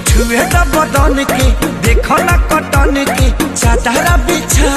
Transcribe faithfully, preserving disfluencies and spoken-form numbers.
छुए द बदन के देखो ना कटन के चादरा बिछा